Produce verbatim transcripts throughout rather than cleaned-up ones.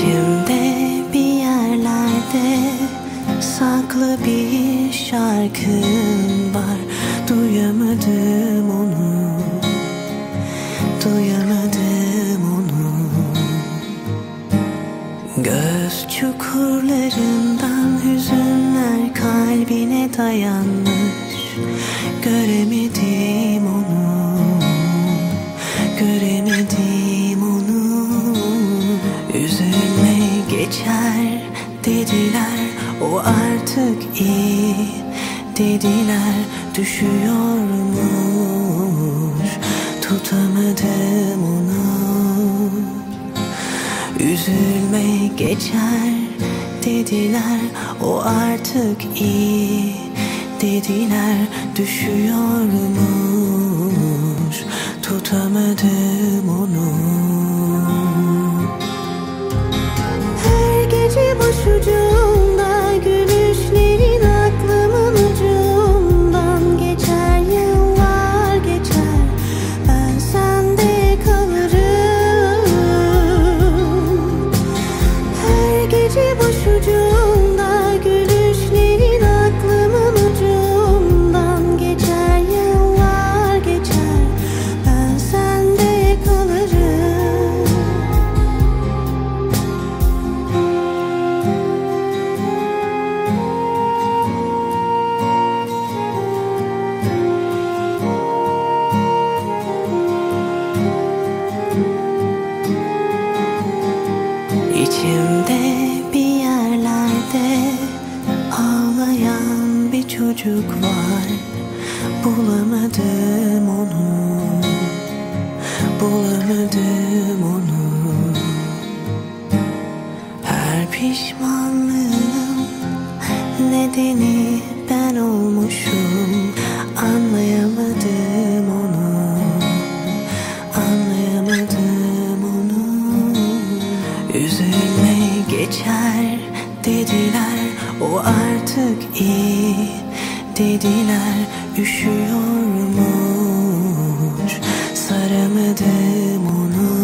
İçimde bir yerlerde saklı bir şarkın var. Duyamadım onu, duyamadım onu. Göz çukurlarından hüzünler kalbine dayanmış. Göremedim onu, göremedim onu. Üzülme geçer dediler, o artık iyi dediler. Düşüyormuş, tutamadım onu. Üzülme geçer dediler, o artık iyi dediler. Düşüyormuş, tutamadım onu. Her gece başucumda gülüşlerin aklımın ucundan geçer. Yıllar geçer, ben sende kalırım. Her gece başucumda gülüşlerin aklımın ucundan geçer. Yıllar geçer, ben sende kalırım. İçimde bir yerlerde ağlayan bir çocuk var. Bulamadım onu, bulamadım onu. Her pişmanlığın nedeni ben olmuşum. Anlayamadım onu, anlayamadım onu. Üzülme geçer dediler, o artık iyi dediler. Üşüyormuş, saramadım onu.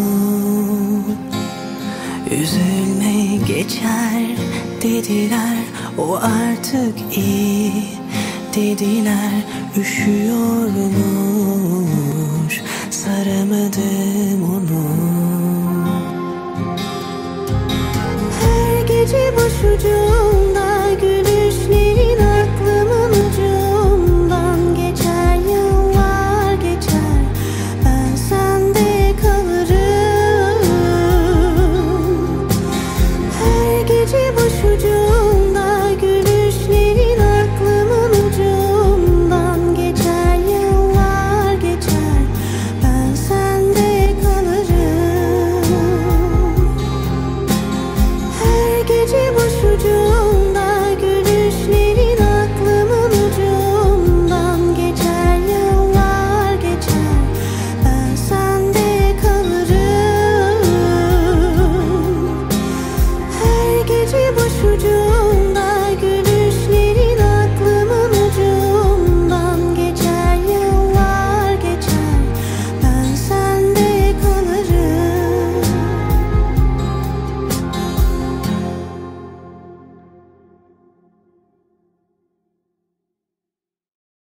Üzülme geçer dediler, o artık iyi dediler. Üşüyormuş, saramadım onu. Her gece başucumda gülüşlerin aklımın ucundan geçer. Yıllar geçer, ben sende kalırım. Her gece başucumda gülüşlerin aklımın ucundan geçer. Yıllar geçer, ben sende kalırım. Her gece